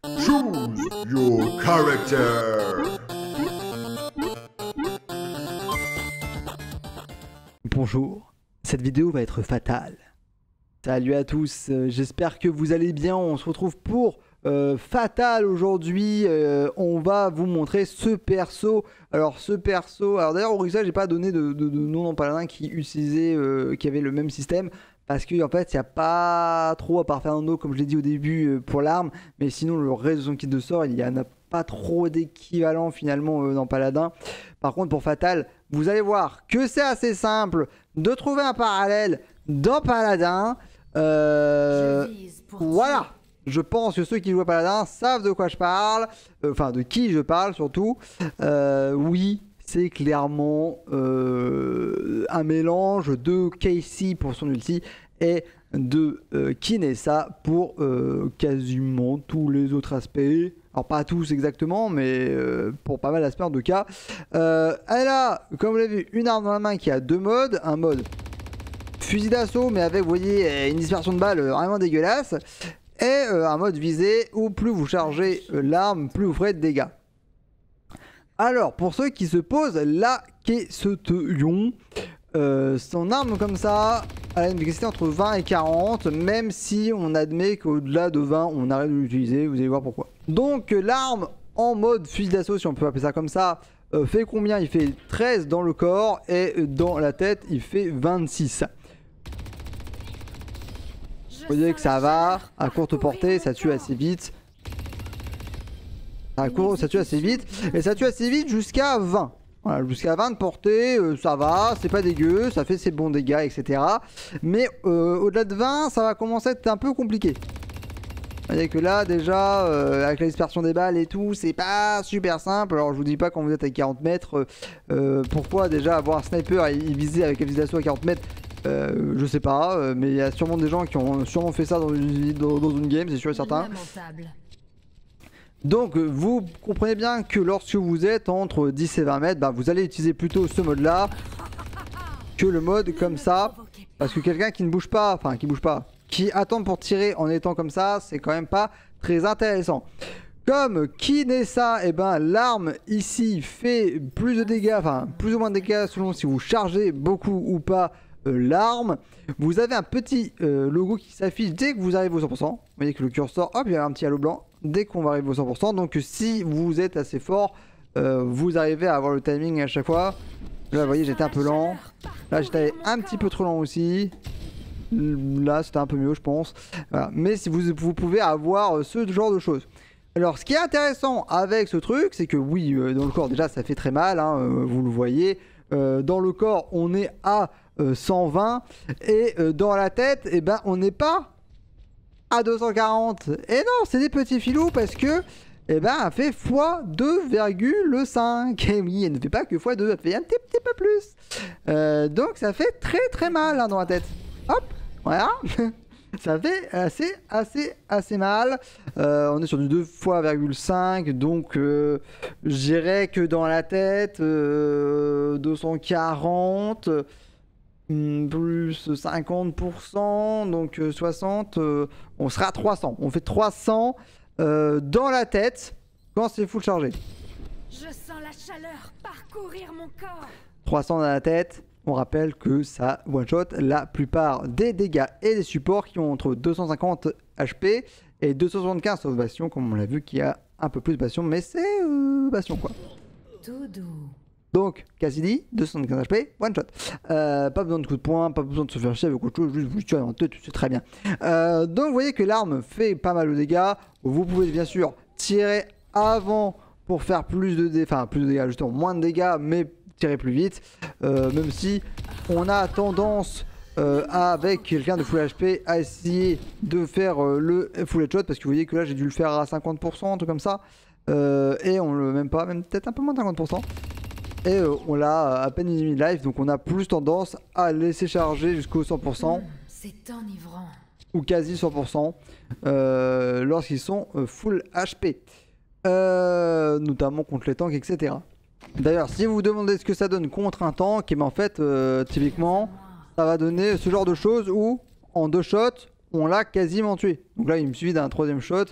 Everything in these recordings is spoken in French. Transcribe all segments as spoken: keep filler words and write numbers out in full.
Choose your character. Bonjour, cette vidéo va être fatale. Salut à tous, euh, j'espère que vous allez bien. On se retrouve pour euh, Fatal aujourd'hui. Euh, on va vous montrer ce perso. Alors ce perso, alors d'ailleurs au ça j'ai pas donné de, de, de nom en paladin qui utilisait, euh, qui avait le même système. Parce qu'en en fait, il n'y a pas trop, à part Fernando, comme je l'ai dit au début, euh, pour l'arme. Mais sinon, le reste de son kit de sort, il n'y en a pas trop d'équivalent finalement euh, dans Paladin. Par contre, pour Fatal, vous allez voir que c'est assez simple de trouver un parallèle dans Paladin. Euh, voilà. Je pense que ceux qui jouent à Paladin savent de quoi je parle. Euh, enfin, de qui je parle surtout. Euh, oui. C'est clairement euh, un mélange de Casey pour son ulti et de euh, Kinessa pour euh, quasiment tous les autres aspects. Alors pas tous exactement, mais euh, pour pas mal d'aspects en tout cas. Euh, elle a, comme vous l'avez vu, une arme dans la main qui a deux modes. Un mode fusil d'assaut, mais avec, vous voyez, une dispersion de balles vraiment dégueulasse. Et euh, un mode visé où plus vous chargez euh, l'arme, plus vous ferez de dégâts. Alors, pour ceux qui se posent la question, euh, son arme comme ça, elle a une efficacité entre vingt et quarante, même si on admet qu'au-delà de vingt, on arrête de l'utiliser, vous allez voir pourquoi. Donc, l'arme en mode fusil d'assaut, si on peut appeler ça comme ça, euh, fait combien? Il fait treize dans le corps et dans la tête, il fait vingt-six. Vous voyez que ça va, à courte portée, ça tue assez vite. Ça, court, ça tue assez vite, et ça tue assez vite jusqu'à vingt. Voilà, jusqu'à vingt de portée, euh, ça va, c'est pas dégueu, ça fait ses bons dégâts, et cetera. Mais euh, au-delà de vingt, ça va commencer à être un peu compliqué. Vous voyez que là, déjà, euh, avec la dispersion des balles et tout, c'est pas super simple. Alors, je vous dis pas quand vous êtes à quarante mètres, euh, pourquoi déjà avoir un sniper et viser avec un fusil d'assaut à quarante mètres, euh, je sais pas, euh, mais il y a sûrement des gens qui ont sûrement fait ça dans une, dans, dans une game, c'est sûr et certain. Lamentable. Donc vous comprenez bien que lorsque vous êtes entre dix et vingt mètres, bah, vous allez utiliser plutôt ce mode là que le mode comme ça. Parce que quelqu'un qui ne bouge pas, enfin qui bouge pas, qui attend pour tirer en étant comme ça, c'est quand même pas très intéressant. Comme Kinessa, et eh ben l'arme ici fait plus de dégâts, enfin plus ou moins de dégâts selon si vous chargez beaucoup ou pas euh, l'arme. Vous avez un petit euh, logo qui s'affiche dès que vous arrivez au cent pour cent. Vous voyez que le curseur, hop, il y a un petit halo blanc dès qu'on va arriver au cent pour cent. Donc si vous êtes assez fort, euh, vous arrivez à avoir le timing à chaque fois. Là vous voyez j'étais un peu lent. Là j'étais allé un petit peu trop lent aussi. Là c'était un peu mieux je pense. Voilà. Mais si vous, vous pouvez avoir ce genre de choses. Alors ce qui est intéressant avec ce truc, c'est que oui, euh, dans le corps déjà ça fait très mal, hein, euh, vous le voyez. Euh, dans le corps on est à euh, cent vingt et euh, dans la tête et eh ben on n'est pas à deux cent quarante. Et non, c'est des petits filous parce que eh ben elle fait fois deux virgule cinq. Et oui, elle ne fait pas que fois deux, elle fait un petit, petit peu plus. Euh, donc ça fait très très mal hein, dans la tête. Hop, voilà. Ça fait assez assez assez mal. Euh, on est sur du deux fois virgule cinq, donc euh, je dirais que dans la tête euh, deux cent quarante plus cinquante pour cent, donc euh, soixante, euh, on sera à trois cents. On fait trois cents euh, dans la tête quand c'est full chargé. Je sens la chaleur parcourir mon corps. trois cents dans la tête. On rappelle que ça one-shot la plupart des dégâts et des supports qui ont entre deux cent cinquante H P et deux cent soixante-quinze sauf Bastion, comme on l'a vu qui a un peu plus de Bastion, mais c'est euh, Bastion quoi. Tout doux. Donc, Cassidy, deux cent soixante-quinze H P, one shot. Euh, pas besoin de coup de poing, pas besoin de se faire chier avec autre chose, juste vous tuer dans la tête, c'est très bien. Euh, donc, vous voyez que l'arme fait pas mal de dégâts. Vous pouvez bien sûr tirer avant pour faire plus de dégâts, enfin plus de dégâts, justement moins de dégâts, mais tirer plus vite. Euh, même si on a tendance euh, à, avec quelqu'un de full H P à essayer de faire euh, le full headshot, parce que vous voyez que là j'ai dû le faire à cinquante pour cent, un truc comme ça. Euh, et on le même pas, même peut-être un peu moins de cinquante pour cent. Et euh, on l'a à peine une demi life, donc on a plus tendance à laisser charger jusqu'au cent pour cent. C'est enivrant. Ou quasi cent pour cent euh, lorsqu'ils sont euh, full H P. Euh, notamment contre les tanks, et cetera. D'ailleurs, si vous vous demandez ce que ça donne contre un tank, et ben en fait, euh, typiquement, ça va donner ce genre de choses où, en deux shots, on l'a quasiment tué. Donc là, il me suffit d'un troisième shot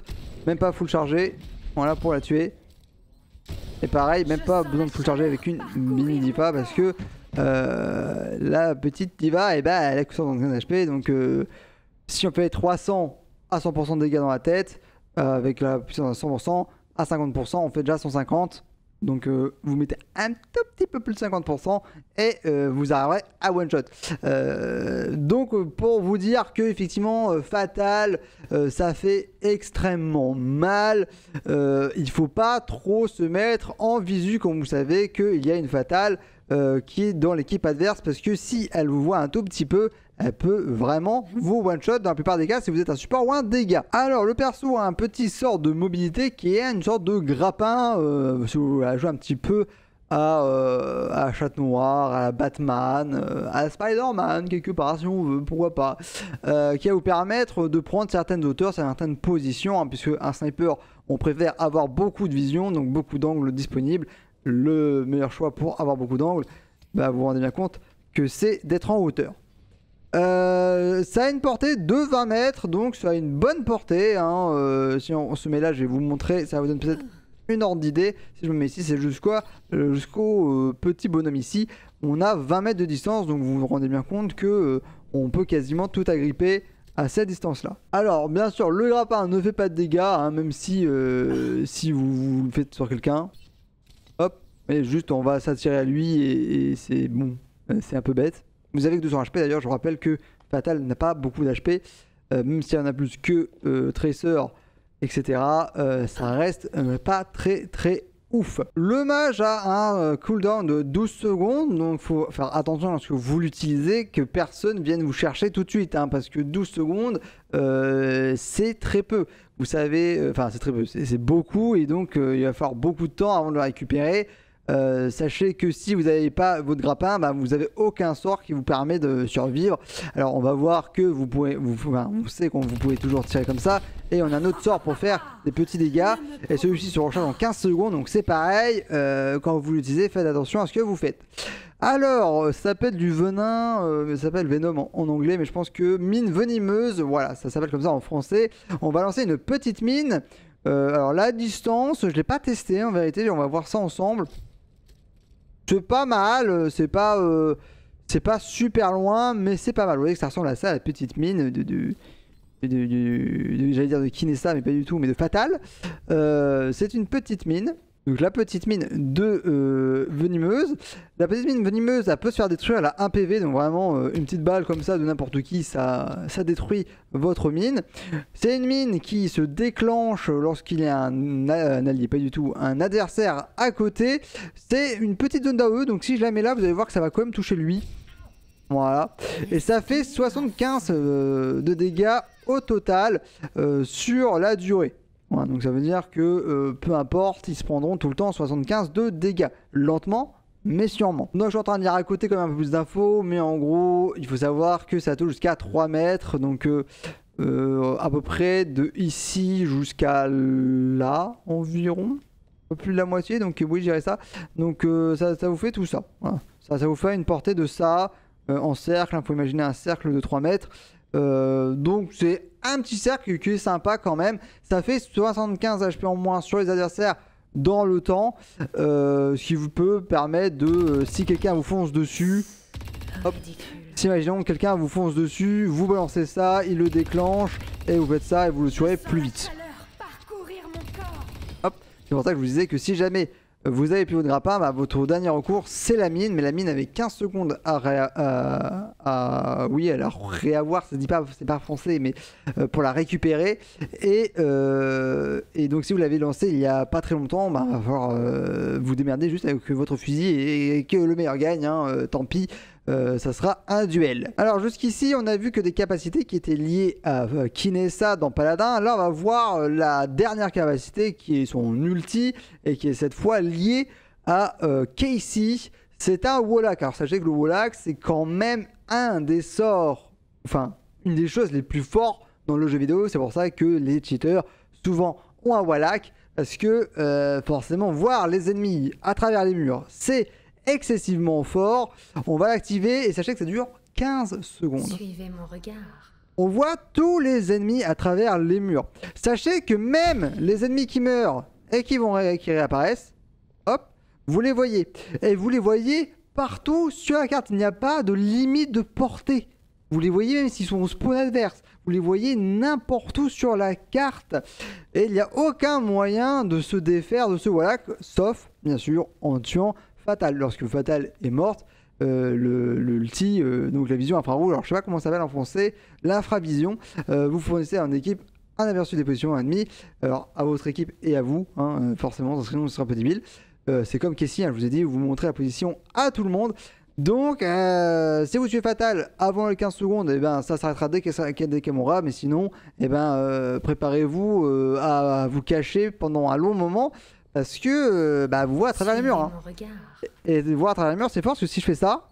même pas full chargé, voilà pour la tuer. Et pareil, même pas besoin de full charger avec une mini diva parce que euh, la petite diva, eh ben, elle a que soixante-quinze H P. Donc euh, si on fait trois cents à cent pour cent de dégâts dans la tête, euh, avec la puissance à cent pour cent, à cinquante pour cent, on fait déjà cent cinquante. Donc euh, vous mettez un tout petit peu plus de cinquante pour cent et euh, vous arriverez à one shot. Euh, donc pour vous dire que effectivement euh, Fatal euh, ça fait extrêmement mal. Euh, il faut pas trop se mettre en visu quand vous savez qu'il y a une Fatal euh, qui est dans l'équipe adverse, parce que si elle vous voit un tout petit peu, elle peut vraiment vous one shot dans la plupart des cas si vous êtes un support ou un dégât. Alors le perso a un petit sort de mobilité qui est une sorte de grappin, euh, si vous voulez jouer un petit peu à, euh, à Chat Noir, à la Batman, euh, à Spider-Man quelque part si on veut, pourquoi pas, euh, qui va vous permettre de prendre certaines hauteurs, certaines positions, hein, puisque un sniper on préfère avoir beaucoup de vision, donc beaucoup d'angles disponibles. Le meilleur choix pour avoir beaucoup d'angles, bah, vous vous rendez bien compte que c'est d'être en hauteur. Euh, ça a une portée de vingt mètres, donc ça a une bonne portée, hein. euh, si on, on se met là, je vais vous montrer, ça vous donne peut-être une ordre d'idée. Si je me mets ici, c'est jusqu'au euh, jusqu'au euh, petit bonhomme ici, on a vingt mètres de distance, donc vous vous rendez bien compte que euh, on peut quasiment tout agripper à cette distance là. Alors bien sûr le grappin ne fait pas de dégâts, hein, même si, euh, si vous, vous le faites sur quelqu'un. Hop, et juste on va s'attirer à lui et, et c'est bon, c'est un peu bête. Vous avez que deux cents H P d'ailleurs, je vous rappelle que Fatal n'a pas beaucoup d'H P, euh, même s'il y en a plus que euh, Tracer, et cetera. Euh, ça reste euh, pas très très ouf. Le mage a un euh, cooldown de douze secondes, donc il faut faire attention lorsque vous l'utilisez, que personne vienne vous chercher tout de suite, hein, parce que douze secondes, euh, c'est très peu. Vous savez, enfin euh, c'est très peu, c'est beaucoup, et donc euh, il va falloir beaucoup de temps avant de le récupérer. Euh, sachez que si vous n'avez pas votre grappin, bah, vous n'avez aucun sort qui vous permet de survivre. Alors on va voir que vous pouvez, vous, enfin, on sait que vous pouvez toujours tirer comme ça, et on a un autre sort pour faire des petits dégâts, et celui-ci se recharge en quinze secondes, donc c'est pareil, euh, quand vous l'utilisez, faites attention à ce que vous faites. Alors ça s'appelle du venin, euh, ça s'appelle Venom en, en anglais, mais je pense que mine venimeuse, voilà, ça s'appelle comme ça en français. On va lancer une petite mine. Euh, alors la distance, je l'ai pas testé en vérité, on va voir ça ensemble. C'est pas mal, c'est pas, euh, c'est pas super loin, mais c'est pas mal. Vous voyez que ça ressemble à ça, la petite mine de, de, de, de, de j'allais dire de Kinessa, mais pas du tout, mais de Fatal. Euh, c'est une petite mine. Donc la petite mine de euh, venimeuse. La petite mine venimeuse, elle peut se faire détruire, elle a un P V, donc vraiment euh, une petite balle comme ça de n'importe qui, ça, ça détruit votre mine. C'est une mine qui se déclenche lorsqu'il y a un, un allié, pas du tout, un adversaire à côté. C'est une petite zone d'A O E, donc si je la mets là, vous allez voir que ça va quand même toucher lui. Voilà. Et ça fait soixante-quinze euh, de dégâts au total euh, sur la durée. Voilà, donc ça veut dire que euh, peu importe, ils se prendront tout le temps soixante-quinze de dégâts. Lentement, mais sûrement. Donc je suis en train de lire à côté quand même un peu plus d'infos, mais en gros, il faut savoir que ça touche jusqu'à trois mètres, donc euh, euh, à peu près de ici jusqu'à là environ. Un peu plus de la moitié, donc oui, je dirais ça. Donc euh, ça, ça vous fait tout ça. Voilà. Ça, ça vous fait une portée de ça euh, en cercle. Il faut imaginer un cercle de trois mètres. Euh, donc c'est un petit cercle qui est sympa quand même. Ça fait soixante-quinze H P en moins sur les adversaires dans le temps, euh, ce qui vous peut permettre de, euh, si quelqu'un vous fonce dessus, hop, si imaginons que quelqu'un vous fonce dessus, vous balancez ça, il le déclenche et vous faites ça et vous le tuerez plus vite. Hop, c'est pour ça que je vous disais que si jamais vous avez plus votre grappin, bah, votre dernier recours c'est la mine, mais la mine avec quinze secondes à, ré, à, à oui, à la réavoir, ça dit pas, c'est pas français, mais euh, pour la récupérer. Et, euh, et donc si vous l'avez lancé il y a pas très longtemps, bah, va falloir euh, vous démerder juste avec votre fusil et, et que le meilleur gagne, hein, euh, tant pis. Euh, ça sera un duel. Alors jusqu'ici on a vu que des capacités qui étaient liées à euh, Kinessa dans Paladin. Là on va voir euh, la dernière capacité qui est son ulti et qui est cette fois liée à euh, Casey. C'est un Wallach. Alors sachez que le Wallach c'est quand même un des sorts, enfin une des choses les plus fortes dans le jeu vidéo. C'est pour ça que les cheaters souvent ont un Wallach, parce que euh, forcément voir les ennemis à travers les murs c'est excessivement fort. On va l'activer et sachez que ça dure quinze secondes. Suivez mon regard. on voit tous les ennemis à travers les murs. Sachez que même les ennemis qui meurent et qui vont ré qui réapparaissent, hop, vous les voyez. Et vous les voyez partout sur la carte. Il n'y a pas de limite de portée. Vous les voyez même s'ils sont au spawn adverse. Vous les voyez n'importe où sur la carte. Et il n'y a aucun moyen de se défaire de ce voilà, sauf bien sûr en tuant Fatal. Lorsque Fatal est morte, euh, le, le ulti, euh, donc la vision infrarouge, alors je sais pas comment ça s'appelle en français, l'infravision, euh, vous fournissez à une équipe un aperçu des positions ennemies, alors à votre équipe et à vous, hein, forcément, sinon ce sera un peu débile. Euh, c'est comme Casey, hein, je vous ai dit, vous montrez la position à tout le monde. Donc, euh, si vous tuez Fatal avant les quinze secondes, eh ben, ça s'arrêtera dès qu'elle mourra. Mais sinon, eh ben, euh, préparez-vous euh, à, à vous cacher pendant un long moment. Parce que euh, bah, vous voyez à travers les murs. Hein. Et, et voir à travers les murs, c'est fort. Parce que si je fais ça,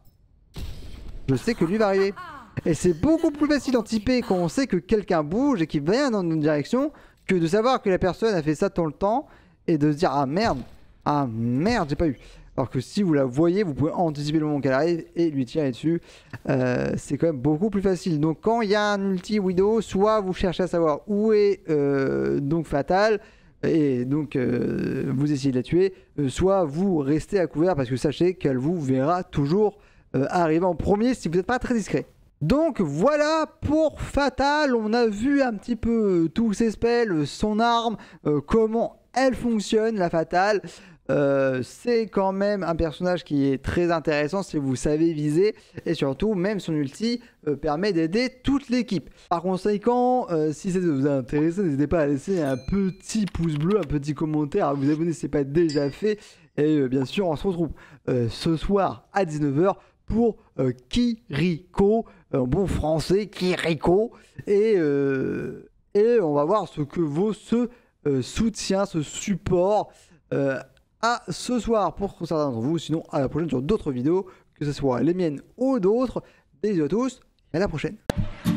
je sais que lui va arriver. Et c'est beaucoup plus facile d'anticiper quand on sait que quelqu'un bouge et qu'il vient dans une direction que de savoir que la personne a fait ça tout le temps et de se dire ah merde, ah merde, j'ai pas eu. Alors que si vous la voyez, vous pouvez anticiper le moment qu'elle arrive et lui tirer dessus. Euh, c'est quand même beaucoup plus facile. Donc quand il y a un ulti Widow, soit vous cherchez à savoir où est euh, donc Fatal et donc euh, vous essayez de la tuer, euh, soit vous restez à couvert parce que sachez qu'elle vous verra toujours euh, arriver en premier si vous n'êtes pas très discret. Donc voilà pour Fatal. On a vu un petit peu tous ses spells, son arme, euh, comment elle fonctionne, la Fatal. Euh, c'est quand même un personnage qui est très intéressant si vous savez viser et surtout même son ulti euh, permet d'aider toute l'équipe. Par conséquent, euh, si ça vous a intéressé, n'hésitez pas à laisser un petit pouce bleu, un petit commentaire, à vous abonner si ce n'est pas déjà fait et euh, bien sûr on se retrouve euh, ce soir à dix-neuf heures pour euh, Kiriko, en bon français Kiriko et, euh, et on va voir ce que vaut ce euh, soutien, ce support euh, à ce soir pour certains d'entre vous, sinon à la prochaine sur d'autres vidéos, que ce soit les miennes ou d'autres. Bisous à tous et à la prochaine.